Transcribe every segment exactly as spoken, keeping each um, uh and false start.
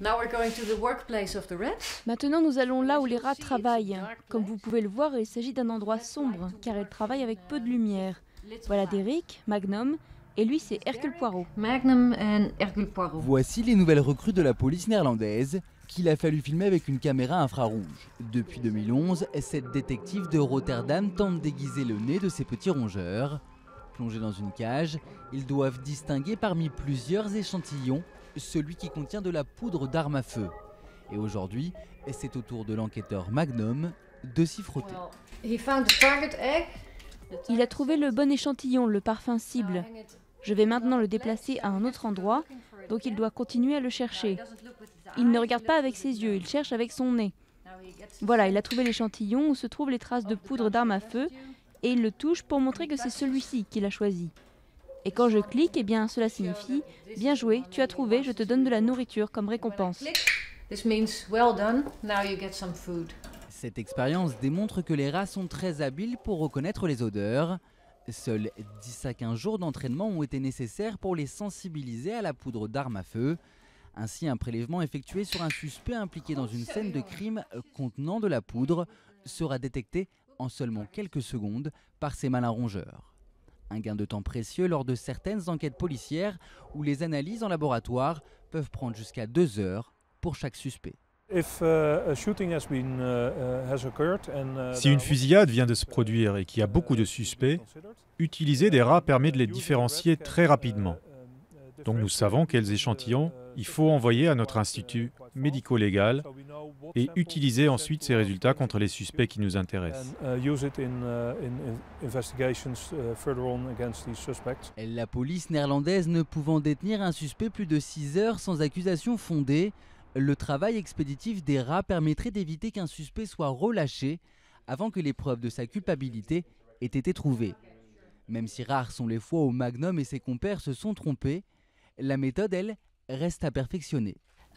Maintenant, nous allons là où les rats travaillent. Comme vous pouvez le voir, il s'agit d'un endroit sombre, car ils travaillent avec peu de lumière. Voilà Derek, Magnum, et lui c'est Hercule Poirot. Magnum et Hercule Poirot. Voici les nouvelles recrues de la police néerlandaise, qu'il a fallu filmer avec une caméra infrarouge. Depuis deux mille onze, cette détective de Rotterdam tente d'aiguiser le nez de ces petits rongeurs. Plongés dans une cage, ils doivent distinguer parmi plusieurs échantillons celui qui contient de la poudre d'arme à feu. Et aujourd'hui, c'est au tour de l'enquêteur Magnum de s'y frotter. Il a trouvé le bon échantillon, le parfum cible. Je vais maintenant le déplacer à un autre endroit, donc il doit continuer à le chercher. Il ne regarde pas avec ses yeux, il cherche avec son nez. Voilà, il a trouvé l'échantillon où se trouvent les traces de poudre d'arme à feu et il le touche pour montrer que c'est celui-ci qu'il a choisi. Et quand je clique, eh bien, cela signifie « Bien joué, tu as trouvé, je te donne de la nourriture comme récompense ». Cette expérience démontre que les rats sont très habiles pour reconnaître les odeurs. Seuls dix à quinze jours d'entraînement ont été nécessaires pour les sensibiliser à la poudre d'arme à feu. Ainsi, un prélèvement effectué sur un suspect impliqué dans une scène de crime contenant de la poudre sera détecté en seulement quelques secondes par ces malins rongeurs. Un gain de temps précieux lors de certaines enquêtes policières où les analyses en laboratoire peuvent prendre jusqu'à deux heures pour chaque suspect. Si une fusillade vient de se produire et qu'il y a beaucoup de suspects, utiliser des rats permet de les différencier très rapidement. Donc nous savons quels échantillons il faut envoyer à notre institut médico-légal et utiliser ensuite ces résultats contre les suspects qui nous intéressent. La police néerlandaise ne pouvant détenir un suspect plus de six heures sans accusation fondée, le travail expéditif des rats permettrait d'éviter qu'un suspect soit relâché avant que les preuves de sa culpabilité aient été trouvées. Même si rares sont les fois où Magnum et ses compères se sont trompés, la méthode, elle, reste à perfectionner.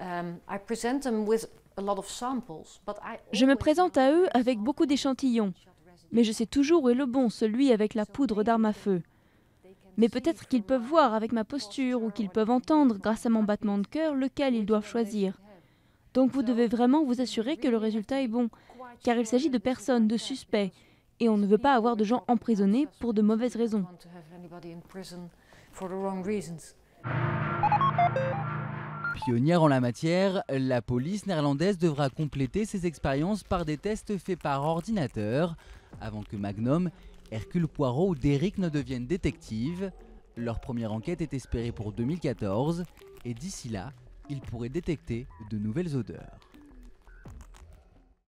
Je me présente à eux avec beaucoup d'échantillons, mais je sais toujours où est le bon, celui avec la poudre d'arme à feu. Mais peut-être qu'ils peuvent voir avec ma posture ou qu'ils peuvent entendre, grâce à mon battement de cœur, lequel ils doivent choisir. Donc vous devez vraiment vous assurer que le résultat est bon, car il s'agit de personnes, de suspects, et on ne veut pas avoir de gens emprisonnés pour de mauvaises raisons. Pionnière en la matière, la police néerlandaise devra compléter ses expériences par des tests faits par ordinateur avant que Magnum, Hercule Poirot ou Derek ne deviennent détectives. Leur première enquête est espérée pour deux mille quatorze et d'ici là, ils pourraient détecter de nouvelles odeurs.